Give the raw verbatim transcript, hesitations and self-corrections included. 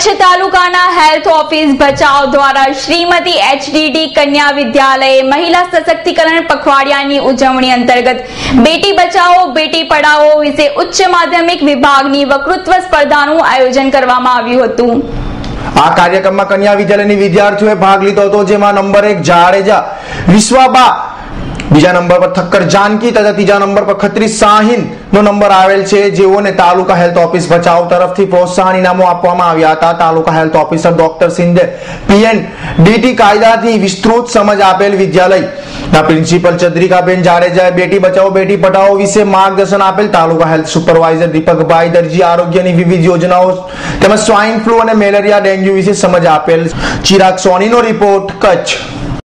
કચ્છ તાલુકાના health office Bhachau દ્વારા શ્રીમતી એચડીડી કન્યા વિદ્યાલયે મહિલા સશક્તિકરણ પખવાડિયાની ઉજવણી અંતર્ગત બેટી બચાવો બેટી પઢાઓ વિશે ઉચ્ચ માધ્યમિક વિભાગની વક્તૃત્વ સ્પર્ધાનું આયોજન કરવામાં આવ્યું હતું। આ કાર્યક્રમમાં કન્યા વિદ્યાલયની વિદ્યાર્થીઓએ ભાગ લીધો હતો, જેમાં નંબર એક જાડેજા વિશ્વાબા, બીજા નંબર પર થક્કર જાનકી તથા ત્રીજા નંબર પર ખત્રી શાહીન નો નંબર આવેલ છે, જેઓને તાલુકા હેલ્થ ઓફિસ ભચાઉ તરફથી પ્રોત્સાહન ઇનામો આપવામાં આવ્યા હતા। તાલુકા health officer doctor Shinde PNDT કાયદાથી વિસ્તૃત સમજ આપેલ વિદ્યાલયના પ્રિન્સિપલ ચંદ્રિકાબેન જાડેજાએ બેટી બચાવો બેટી પઢાઓ વિશે માર્ગદર્શન આપેલ। તાલુકા હેલ્થ સુપરવાઇઝર દીપકભાઈ દરજી આરોગ્યની વિવિધ યોજનાઓ તેમજ સ્વાઇન ફ્લૂ અને મેલેરિયા ડેન્ગ્યુ વિશે સમજ આપેલ। ચિરાગ સોનીનો રિપોર્ટ, કચ્છ।